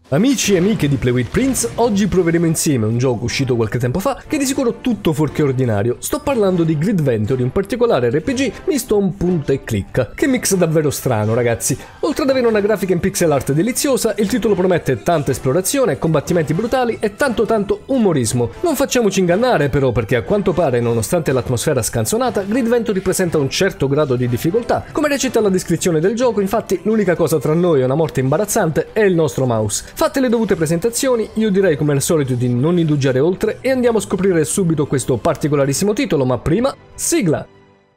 Amici e amiche di Play with Prince, oggi proveremo insieme un gioco uscito qualche tempo fa che è di sicuro tutto fuorché ordinario. Sto parlando di Grid Venture, un particolare RPG misto a un punta e clicca. Che mix davvero strano, ragazzi. Oltre ad avere una grafica in pixel art deliziosa, il titolo promette tanta esplorazione, combattimenti brutali e tanto umorismo. Non facciamoci ingannare però, perché a quanto pare, nonostante l'atmosfera scanzonata, Grid Venture presenta un certo grado di difficoltà. Come recita la descrizione del gioco, infatti, l'unica cosa tra noi e una morte imbarazzante è il nostro mouse. Fatte le dovute presentazioni, io direi come al solito di non indugiare oltre e andiamo a scoprire subito questo particolarissimo titolo, ma prima, sigla!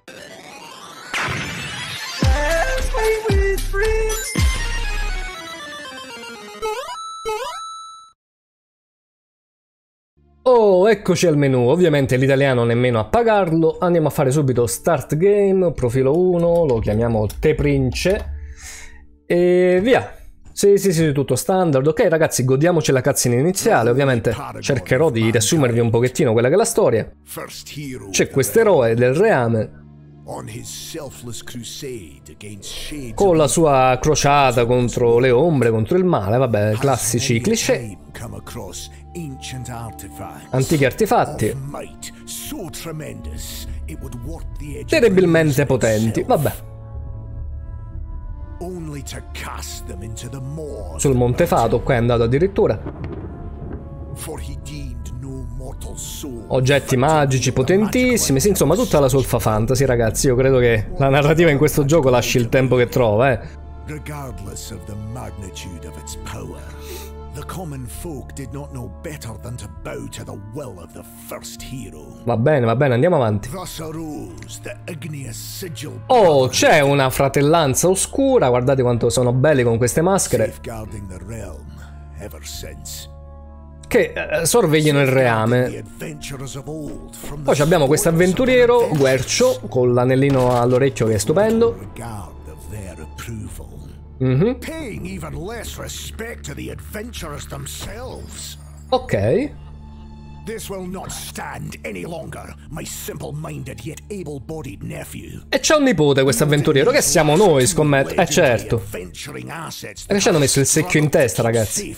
Oh, eccoci al menu, ovviamente l'italiano nemmeno a pagarlo, andiamo a fare subito Start Game, profilo 1, lo chiamiamo Te Prince e via! Sì, tutto standard. Ok ragazzi, godiamoci la cutscene iniziale, ovviamente cercherò di riassumervi un pochettino quella che è la storia. C'è quest'eroe del reame con la sua crociata contro le ombre, contro il male, vabbè, classici cliché. Antichi artefatti terribilmente potenti, vabbè. Sul Monte Fato, qua è andato addirittura. Oggetti magici potentissimi, sì, insomma tutta la solfa fantasy, ragazzi. Io credo che la narrativa in questo gioco lasci il tempo che trova, Regardless of the magnitude of its power, the common folk did not know better than to bow to the will of the first hero. Va bene, andiamo avanti. Oh, c'è una fratellanza oscura, guardate quanto sono belli con queste maschere. Che sorvegliano il reame. Poi abbiamo questo avventuriero, Guercio, con l'anellino all'orecchio che è stupendo. Ok. E c'è un nipote questo avventuriero, che siamo noi, scommetto. Certo. Perché ci hanno messo il secchio in testa, ragazzi.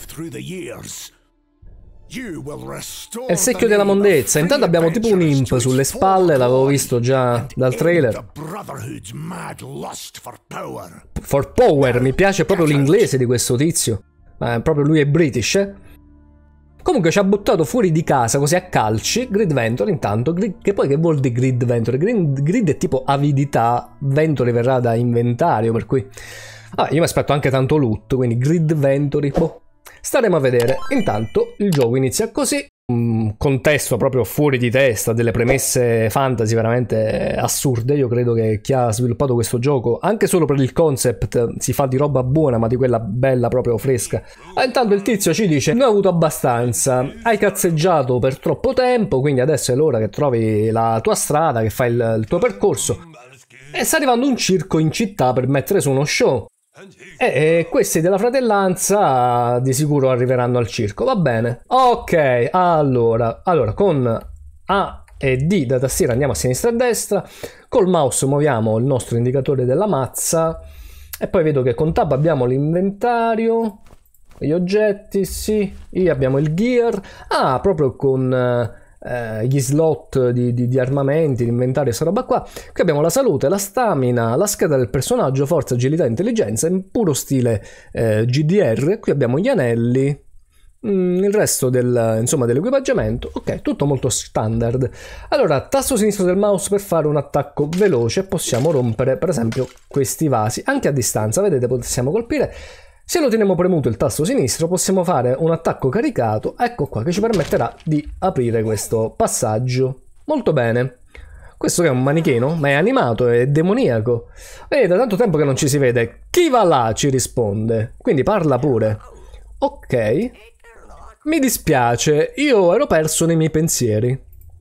È il secchio della mondezza. Intanto abbiamo tipo un imp sulle spalle, l'avevo visto già dal trailer. For power, mi piace proprio l'inglese di questo tizio. Proprio lui è British, Comunque ci ha buttato fuori di casa così a calci. Grid Venture intanto, che poi che vuol dire Grid Venture? Grid è tipo avidità, Venture verrà da inventario, per cui io mi aspetto anche tanto loot, quindi Grid Venture, boh. Staremo a vedere. Intanto il gioco inizia così, un contesto proprio fuori di testa, delle premesse fantasy veramente assurde. Io credo che chi ha sviluppato questo gioco, anche solo per il concept, si fa di roba buona, ma di quella bella proprio fresca. Intanto il tizio ci dice: ne ho avuto abbastanza, hai cazzeggiato per troppo tempo, quindi adesso è l'ora che trovi la tua strada, che fai il tuo percorso. E sta arrivando un circo in città per mettere su uno show. E questi della fratellanza di sicuro arriveranno al circo, va bene. Ok, allora con A e D da tastiera andiamo a sinistra e a destra, col mouse muoviamo il nostro indicatore della mazza e poi vedo che con Tab abbiamo l'inventario, gli oggetti, sì, abbiamo il gear, proprio con gli slot di armamenti, l'inventario e sta roba qua. Qui abbiamo la salute, la stamina, la scheda del personaggio, forza, agilità, intelligenza in puro stile GDR. Qui abbiamo gli anelli, il resto dell'equipaggiamento. Ok, tutto molto standard. Allora, tasto sinistro del mouse per fare un attacco veloce. Possiamo rompere per esempio questi vasi anche a distanza, vedete, possiamo colpire. Se lo teniamo premuto il tasto sinistro possiamo fare un attacco caricato, ecco qua, che ci permetterà di aprire questo passaggio. Molto bene. Questo che è un manichino, ma è animato, è demoniaco. E da tanto tempo che non ci si vede. Chi va là? Ci risponde. Quindi parla pure. Ok. Mi dispiace, io ero perso nei miei pensieri.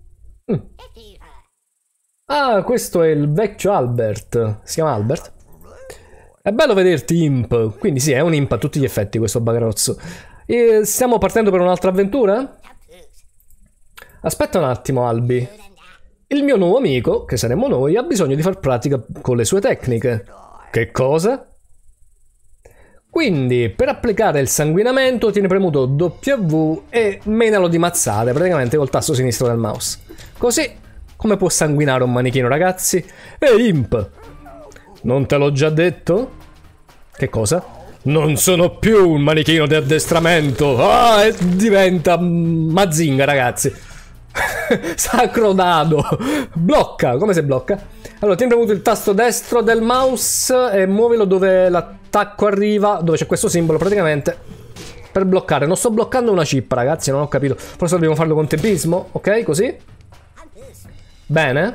Questo è il vecchio Albert. Si chiama Albert? È bello vederti imp, quindi sì, è un imp a tutti gli effetti questo bagarozzo. Stiamo partendo per un'altra avventura? Aspetta un attimo, Albi. Il mio nuovo amico, che saremmo noi, ha bisogno di far pratica con le sue tecniche. Che cosa? Quindi per applicare il sanguinamento tieni premuto W e menalo di mazzate praticamente col tasto sinistro del mouse. Così come può sanguinare un manichino, ragazzi? Ehi Imp, non te l'ho già detto? Che cosa? Non sono più un manichino di addestramento. Ah, e diventa Mazinga, ragazzi. Sacro dado. Blocca, come si blocca? Allora, tieni premuto il tasto destro del mouse e muovilo dove l'attacco arriva, dove c'è questo simbolo praticamente, per bloccare. Non sto bloccando una chip, ragazzi, non ho capito. Forse dobbiamo farlo con tempismo, ok? Così. Bene.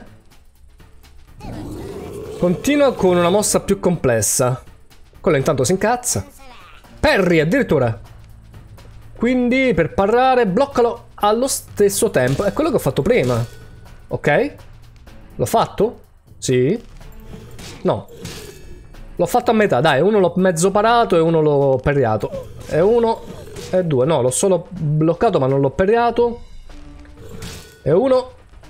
Continua con una mossa più complessa. Quello intanto si incazza. Parry addirittura. Quindi per parare bloccalo allo stesso tempo. È quello che ho fatto prima. Ok? L'ho fatto? Sì. No. L'ho fatto a metà. Dai, uno l'ho mezzo parato e uno l'ho perriato. E uno e due. No, l'ho solo bloccato ma non l'ho perriato. E uno.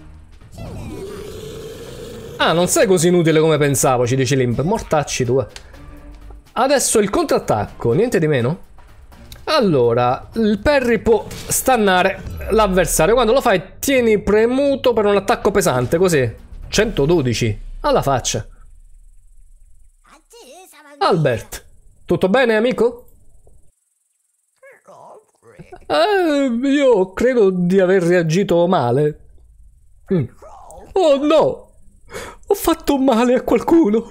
Ah, non sei così inutile come pensavo, ci dice Limp. Mortacci due. Adesso il contrattacco, niente di meno. Allora, il parry può stannare l'avversario. Quando lo fai, tieni premuto per un attacco pesante, così. 112. Alla faccia. Albert, tutto bene, amico? Io credo di aver reagito male. Oh no! Ho fatto male a qualcuno.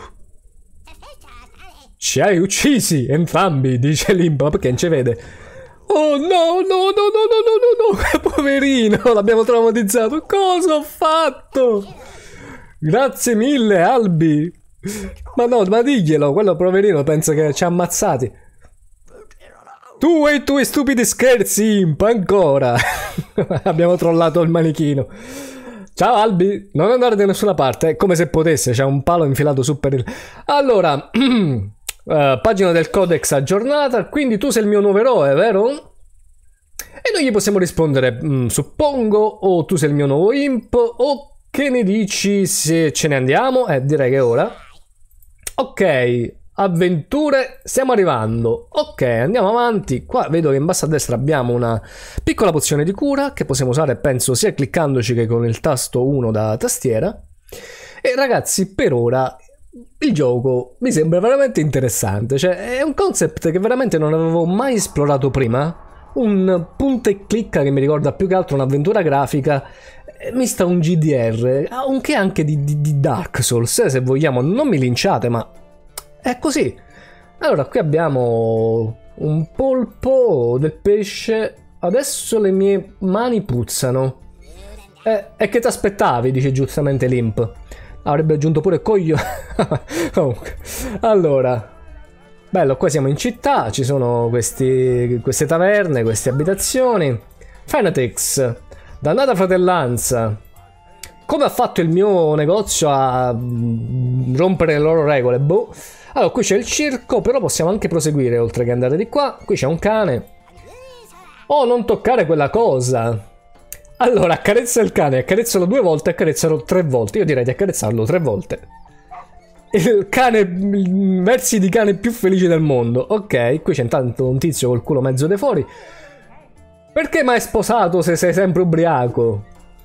Ci hai uccisi entrambi, dice Limp, perché non ci vede. Oh no, no, no, no, no, no, no, no, poverino, l'abbiamo traumatizzato. Cosa ho fatto? Grazie mille, Albi. Ma no, ma diglielo, quello poverino pensa che ci ha ammazzati. Tu e i tuoi stupidi scherzi, Imp, ancora. Abbiamo trollato il manichino. Ciao Albi, non andare da nessuna parte, è come se potesse, c'è un palo infilato su per il... Allora, pagina del codex aggiornata, quindi tu sei il mio nuovo eroe, vero? E noi gli possiamo rispondere, suppongo, o tu sei il mio nuovo imp, o che ne dici se ce ne andiamo? Direi che è ora. Ok, avventure, stiamo arrivando. Ok, andiamo avanti. Qua vedo che in basso a destra abbiamo una piccola pozione di cura che possiamo usare, penso, sia cliccandoci che con il tasto 1 da tastiera. E ragazzi, per ora il gioco mi sembra veramente interessante. Cioè, è un concept che veramente non avevo mai esplorato prima. Un punta e clicca che mi ricorda più che altro un'avventura grafica mista a un GDR, anche di Dark Souls, se vogliamo. Non mi linciate, ma è così. Allora, qui abbiamo un polpo, del pesce. Adesso le mie mani puzzano. E che ti aspettavi? Dice giustamente Limp. Avrebbe aggiunto pure coglio. Comunque, allora, bello, qua siamo in città. Ci sono queste taverne, queste abitazioni. Fanatics, dannata fratellanza. Come ha fatto il mio negozio a rompere le loro regole? Boh. Allora, qui c'è il circo, però possiamo anche proseguire oltre che andare di qua. Qui c'è un cane. Oh, non toccare quella cosa. Allora, accarezza il cane, accarezzalo 2 volte, accarezzalo 3 volte. Io direi di accarezzarlo 3 volte. Il cane, versi di cane più felici del mondo. Ok, qui c'è intanto un tizio col culo mezzo de fuori. Perché mi hai sposato se sei sempre ubriaco?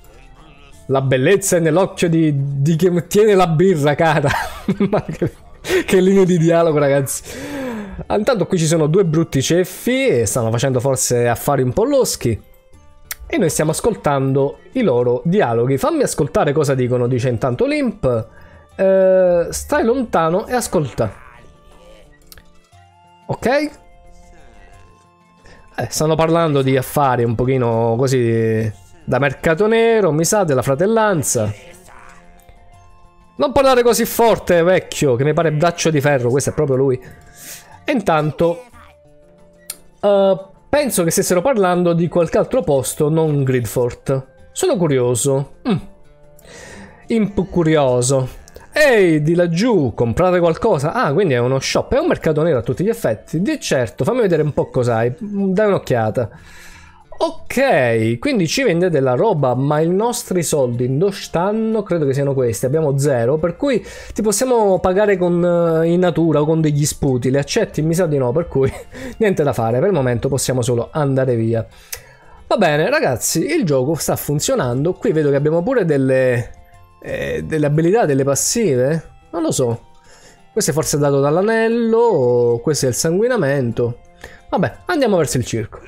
La bellezza è nell'occhio di chi tiene la birra, cara. Ma che linea di dialogo, ragazzi. Intanto qui ci sono 2 brutti ceffi e stanno facendo forse affari un po' loschi. E noi stiamo ascoltando i loro dialoghi. Fammi ascoltare cosa dicono, dice intanto Limp. Stai lontano e ascolta. Ok? Stanno parlando di affari un pochino così da mercato nero, mi sa, della fratellanza. Non parlare così forte, vecchio, che mi pare braccio di ferro. Questo è proprio lui. E intanto penso che stessero parlando di qualche altro posto, non Gridfort. Sono curioso. Imp curioso. Ehi, di laggiù, comprate qualcosa? Ah, quindi è uno shop, è un mercato nero a tutti gli effetti. Di certo, fammi vedere un po' cos'hai. Dai un'occhiata. Ok, quindi ci vende della roba, ma i nostri soldi dove stanno? Credo che siano questi, abbiamo 0, per cui ti possiamo pagare con in natura o con degli sputi, li accetti? Mi sa di no, per cui niente da fare, per il momento possiamo solo andare via. Va bene ragazzi, il gioco sta funzionando, qui vedo che abbiamo pure delle abilità, delle passive, non lo so. Questo è forse dato dall'anello, questo è il sanguinamento. Vabbè, andiamo verso il circo.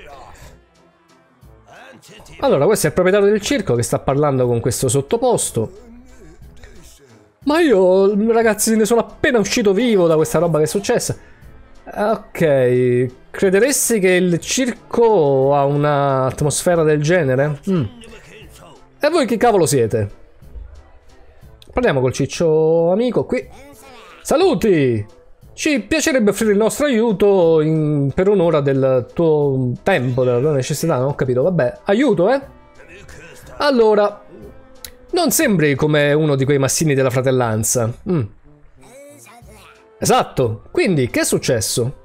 Allora, questo è il proprietario del circo che sta parlando con questo sottoposto. Ma io, ragazzi, ne sono appena uscito vivo da questa roba che è successa. Ok, crederesti che il circo ha un'atmosfera del genere? E voi chi cavolo siete? Parliamo col ciccio amico qui. Saluti! Ci piacerebbe offrire il nostro aiuto per un'ora del tuo tempo, della tua necessità, non ho capito. Vabbè, aiuto, eh? Allora, non sembri come uno di quei massini della fratellanza. Esatto, quindi che è successo?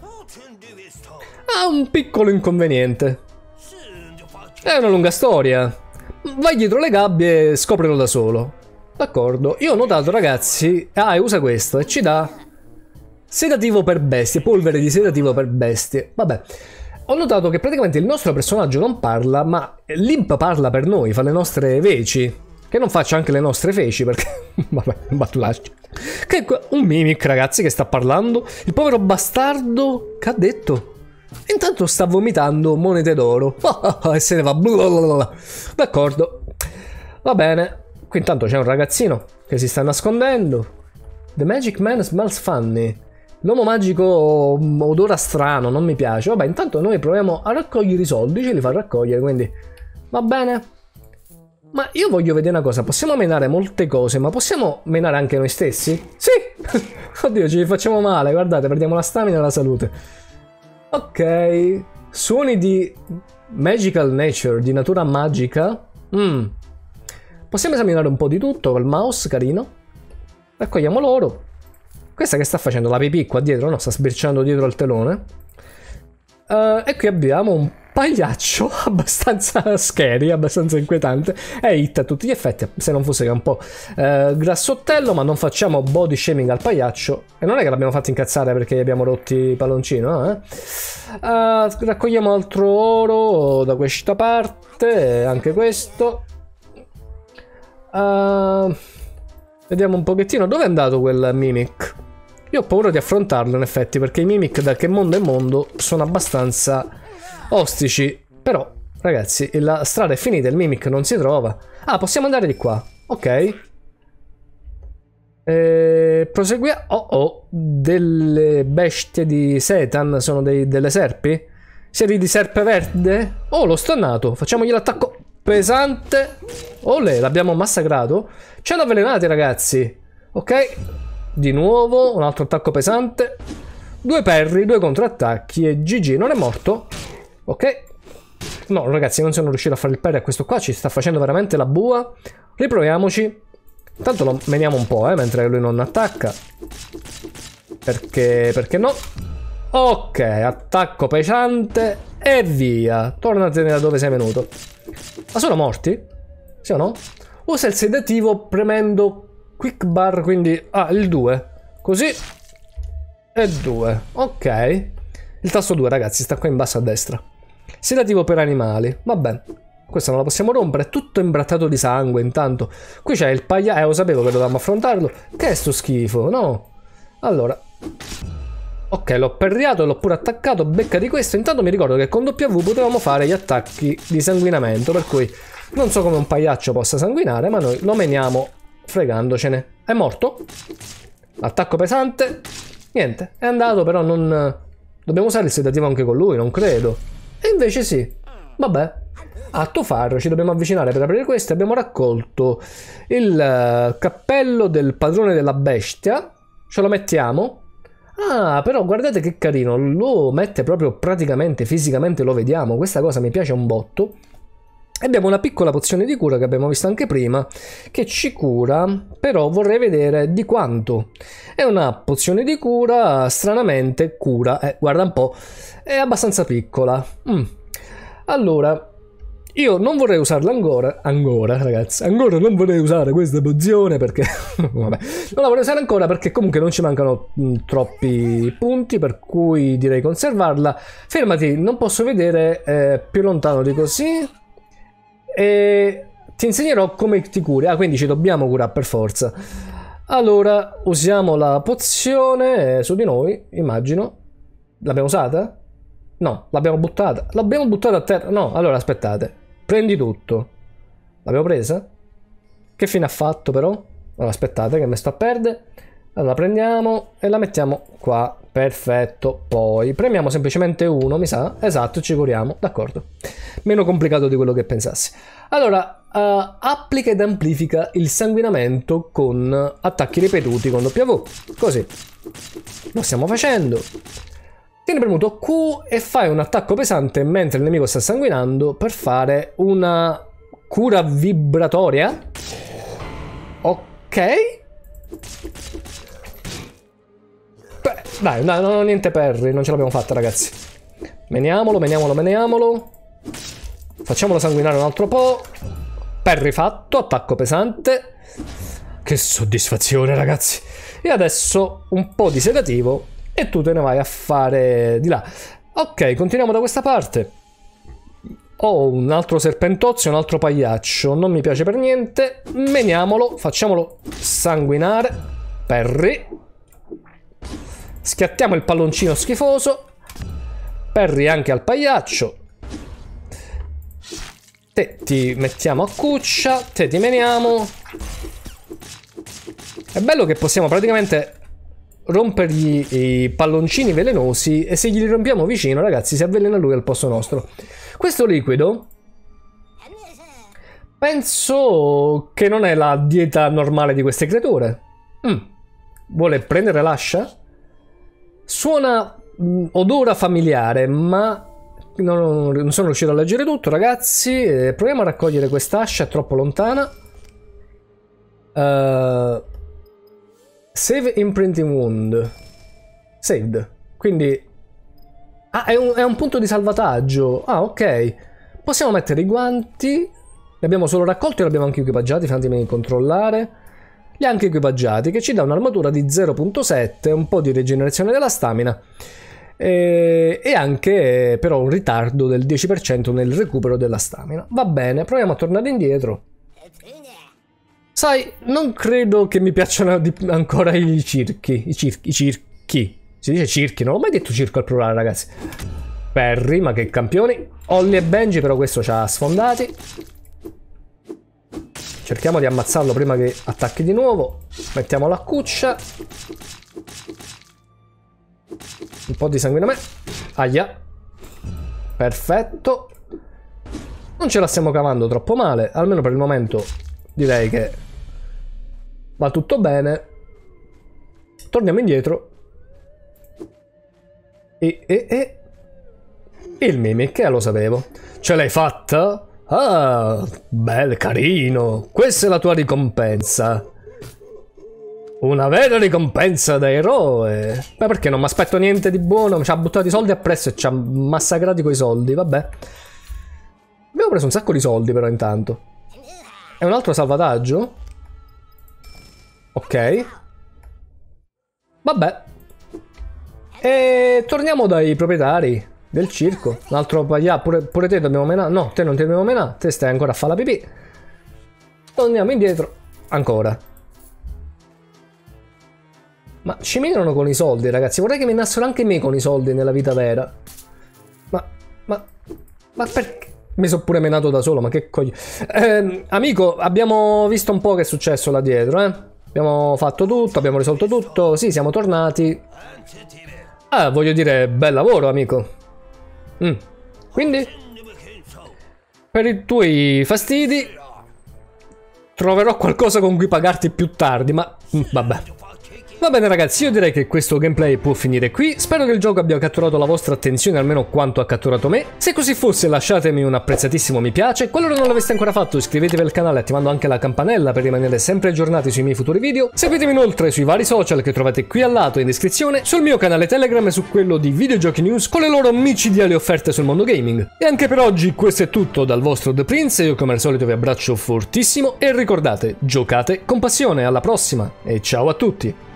Ha un piccolo inconveniente. È una lunga storia. Vai dietro le gabbie e scoprilo da solo. D'accordo, io ho notato ragazzi. Ah, e usa questo e ci dà sedativo per bestie, polvere di sedativo per bestie. Vabbè, ho notato che praticamente il nostro personaggio non parla, ma l'imp parla per noi, fa le nostre veci. Che non faccia anche le nostre feci, perché... Vabbè, un battulaggio. Che un mimic, ragazzi, che sta parlando. Il povero bastardo, che ha detto? Intanto sta vomitando monete d'oro. E se ne va. D'accordo. Va bene. Qui intanto c'è un ragazzino che si sta nascondendo. The Magic Man smells funny. L'uomo magico odora strano, non mi piace. Vabbè, intanto noi proviamo a raccogliere i soldi, ce li fa raccogliere, quindi va bene. Ma io voglio vedere una cosa, possiamo menare molte cose, ma possiamo menare anche noi stessi? Sì! Oddio, ci facciamo male, guardate, perdiamo la stamina e la salute. Ok, suoni di magical nature, di natura magica. Possiamo esaminare un po' di tutto col mouse, carino. Raccogliamo l'oro. Questa che sta facendo la pipì qua dietro, no? Sta sbirciando dietro al telone. E qui abbiamo un pagliaccio abbastanza scary, abbastanza inquietante. È hit a tutti gli effetti, se non fosse che è un po' grassottello, ma non facciamo body shaming al pagliaccio. E non è che l'abbiamo fatto incazzare perché gli abbiamo rotti i palloncino, raccogliamo altro oro da questa parte, anche questo. Vediamo un pochettino dove è andato quel mimic. Io ho paura di affrontarlo in effetti, perché i mimic da che mondo è mondo sono abbastanza ostici. Però ragazzi, la strada è finita, il mimic non si trova. Ah, possiamo andare di qua. Ok. Proseguiamo. Oh, delle bestie di Satan. Sono delle serpi. Serie di serpe verde. Oh, l'ho stunnato. Facciamogli l'attacco pesante. Olè, l'abbiamo massacrato. Ci hanno avvelenati ragazzi. Ok. Di nuovo un altro attacco pesante. 2 perri, 2 contrattacchi e GG. Non è morto. Ok. No ragazzi, non sono riuscito a fare il parry a questo qua. Ci sta facendo veramente la bua. Riproviamoci. Intanto lo meniamo un po', mentre lui non attacca. Perché no? Ok, attacco pesante e via. Tornatene da dove sei venuto. Ma sono morti? Sì o no? Usa il sedativo premendo quick bar, quindi... Ah, il 2. Così. E 2. Ok. Il tasto 2, ragazzi, sta qua in basso a destra. Sedativo per animali. Vabbè. Questa non la possiamo rompere. È tutto imbrattato di sangue, intanto. Qui c'è il pagliaccio. Lo sapevo che dovevamo affrontarlo. Che è sto schifo? No. Allora. Ok, l'ho perriato e l'ho pure attaccato. Becca di questo. Intanto mi ricordo che con W potevamo fare gli attacchi di sanguinamento. Per cui non so come un pagliaccio possa sanguinare, ma noi lo meniamo fregandocene. È morto? Attacco pesante? Niente, è andato, però non... Dobbiamo usare il sedativo anche con lui, non credo. E invece sì. Vabbè. A Tofar ci dobbiamo avvicinare per aprire questo. Abbiamo raccolto il cappello del padrone della bestia. Ce lo mettiamo. Ah, però guardate che carino. Lo mette proprio praticamente, fisicamente lo vediamo. Questa cosa mi piace un botto. Abbiamo una piccola pozione di cura che abbiamo visto anche prima, che ci cura, però vorrei vedere di quanto. È una pozione di cura, stranamente cura, guarda un po', è abbastanza piccola. Allora, io non vorrei usarla ancora, ragazzi, ancora non vorrei usare questa pozione perché, vabbè, non la vorrei usare ancora perché comunque non ci mancano troppi punti, per cui direi conservarla. Fermati, non posso vedere più lontano di così, e ti insegnerò come ti curi. Ah, quindi ci dobbiamo curare per forza. Allora, usiamo la pozione su di noi, immagino. L'abbiamo usata? No, l'abbiamo buttata. L'abbiamo buttata a terra. No, allora aspettate. Prendi tutto. L'abbiamo presa? Che fine ha fatto però? Allora aspettate che mi sto a perdere. Allora la prendiamo e la mettiamo qua. Perfetto. Poi premiamo semplicemente uno, mi sa. Esatto, ci curiamo. D'accordo. Meno complicato di quello che pensassi. Allora, applica ed amplifica il sanguinamento con attacchi ripetuti con W. Così. Lo stiamo facendo. Tieni premuto Q e fai un attacco pesante mentre il nemico sta sanguinando per fare una cura vibratoria. Ok. Beh, dai, no, niente perri, non ce l'abbiamo fatta, ragazzi. Meniamolo. Facciamolo sanguinare un altro po'. Perri fatto, attacco pesante. Che soddisfazione, ragazzi. E adesso un po' di sedativo e tu te ne vai a fare di là. Ok, continuiamo da questa parte. Ho un altro serpentozio, un altro pagliaccio. Non mi piace per niente. Meniamolo, facciamolo sanguinare. Perri. Schiattiamo il palloncino schifoso. Perri anche al pagliaccio. Te ti mettiamo a cuccia. Te ti meniamo. È bello che possiamo praticamente rompergli i palloncini velenosi e se gli rompiamo vicino, ragazzi, si avvelena lui al posto nostro. Questo liquido penso che non è la dieta normale di queste creature. Vuole prendere l'ascia? Suona odora familiare, ma non sono riuscito a leggere tutto, ragazzi. Proviamo a raccogliere quest'ascia, è troppo lontana. Save imprinting wound. Saved. Quindi è un punto di salvataggio. Ah, ok. Possiamo mettere i guanti. Li abbiamo solo raccolti o li abbiamo anche equipaggiati? Fatemi controllare. Li ha anche equipaggiati, che ci dà un'armatura di 0.7, un po' di rigenerazione della stamina e anche però un ritardo del 10% nel recupero della stamina. Va bene, proviamo a tornare indietro. Sai, non credo che mi piacciono ancora i circhi. I circhi. Si dice circhi, non ho mai detto circo al plurale, ragazzi. Perry, ma che campioni. Holly e Benji, però questo ci ha sfondati. Cerchiamo di ammazzarlo prima che attacchi di nuovo. Mettiamo la cuccia. Un po' di sanguinamento. Aia. Perfetto. Non ce la stiamo cavando troppo male. Almeno per il momento direi che va tutto bene. Torniamo indietro. Il mimic, lo sapevo. Ce l'hai fatta? Ah, bel carino. Questa è la tua ricompensa. Una vera ricompensa da eroe. Ma perché non mi aspetto niente di buono? Ci ha buttato i soldi appresso e ci ha massacrati coi soldi. Vabbè. Abbiamo preso un sacco di soldi però intanto. È un altro salvataggio? Ok. Vabbè. E torniamo dai proprietari del circo. Un altro paglià, pure te dobbiamo menare. No, te non ti dobbiamo menare. Te stai ancora a fare la pipì. Torniamo indietro. Ancora. Ma ci menano con i soldi, ragazzi. Vorrei che menassero anche me con i soldi nella vita vera. Ma perché? Mi sono pure menato da solo, ma che coglione. Amico, abbiamo visto un po' che è successo là dietro, eh. Abbiamo fatto tutto, abbiamo risolto tutto. Sì, siamo tornati. Ah, voglio dire, bel lavoro, amico. Quindi, per i tuoi fastidi, troverò qualcosa con cui pagarti più tardi, ma vabbè. Va bene ragazzi, io direi che questo gameplay può finire qui, spero che il gioco abbia catturato la vostra attenzione almeno quanto ha catturato me. Se così fosse lasciatemi un apprezzatissimo mi piace, qualora non l'aveste ancora fatto iscrivetevi al canale attivando anche la campanella per rimanere sempre aggiornati sui miei futuri video. Seguitemi inoltre sui vari social che trovate qui al lato in descrizione, sul mio canale Telegram e su quello di Videogiochi News con le loro micidiali offerte sul mondo gaming. E anche per oggi questo è tutto dal vostro The Prince, io come al solito vi abbraccio fortissimo e ricordate, giocate con passione, alla prossima e ciao a tutti!